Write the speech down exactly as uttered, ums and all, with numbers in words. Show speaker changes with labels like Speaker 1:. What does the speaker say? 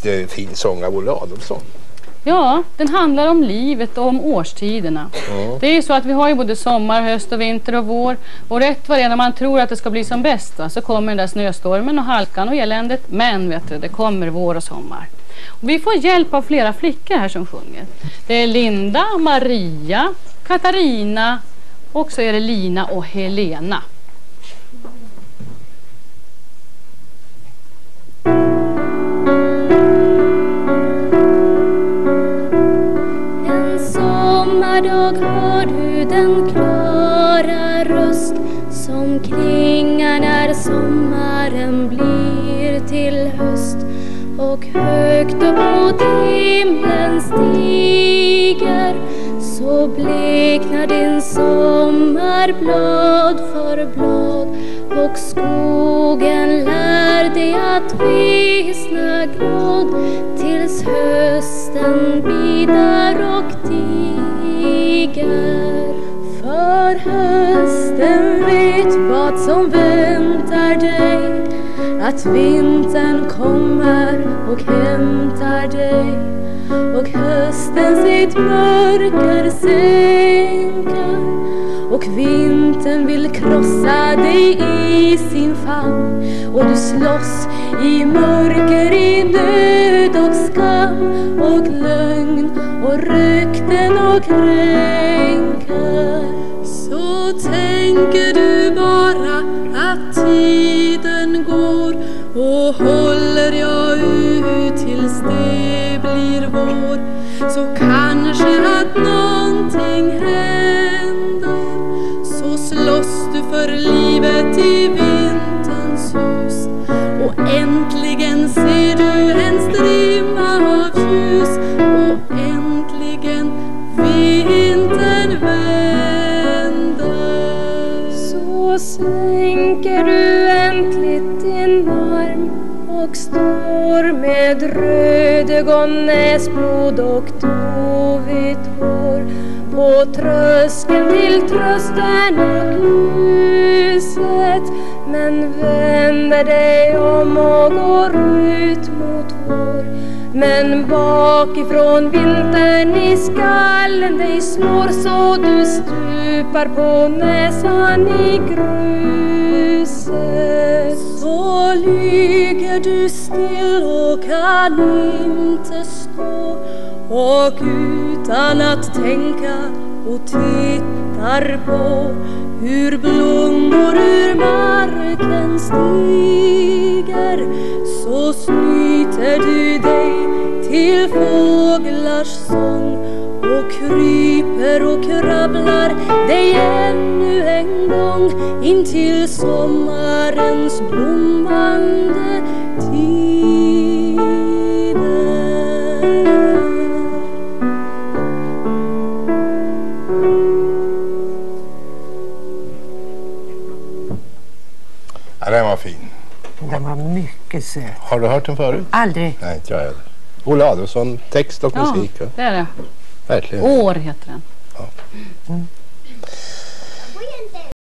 Speaker 1: jättefin sång av Olle Adolphson.
Speaker 2: Ja, den handlar om livet och om årstiderna.
Speaker 1: Mm.
Speaker 2: Det är ju så att vi har ju både sommar, höst och vinter och vår. Och rätt vad det är när man tror att det ska bli som bäst, va, så kommer den där snöstormen och halkan och eländet. Men vet du, det kommer vår och sommar. Och vi får hjälp av flera flickor här som sjunger. Det är Linda, Maria, Katarina och så är det Lina och Helena.
Speaker 3: Sommardag hör du den klara röst som klingar när sommaren blir till höst, och högt upp mot himlen stiger så bleknar din sommar blad för blad, och skogen lär dig att vissna glad tills hösten bidar och tiger. För hösten vet vad som väntar dig, att vintern kommer och hämtar dig, och hösten sitt mörker sänker, och vintern vill krossa dig i sin famn, och du slåss i mörker, i nöd och skam och lögn och rykten och kränker. Så tänker du bara att tiden går, och håller jag ut tills det blir vår, så kanske att någonting händer, så slåss du för livet i vinterns hus, och äntligen ser du en strimma av ljus, och äntligen vintern vänder. Så sänker du äntligen din arm och står med röd ögon, näsblod och tovigt hår på tröskeln till trösten och ljuset, men vänder dig om och går ut mot vår. Men bakifrån vintern i skallen dig slår, så du stupar på näsan i gruset. Så ligger du still och kan inte stå, och utan att tänka och tittar på hur blommor ur marken stiger, så snyter du dig till fåglars sång och kryper och krabblar dig ännu en gång in till sommarens blommande tider.
Speaker 1: Ja, den var fin.
Speaker 4: Den var mycket söt.
Speaker 1: Har du hört den förut?
Speaker 4: Aldrig.
Speaker 1: Nej, inte jag heller. Olle Adolphson, text och
Speaker 2: Ja,
Speaker 1: musik.
Speaker 2: det är det.
Speaker 1: Verkligen.
Speaker 2: År heter den.
Speaker 1: Ja.
Speaker 4: Mm.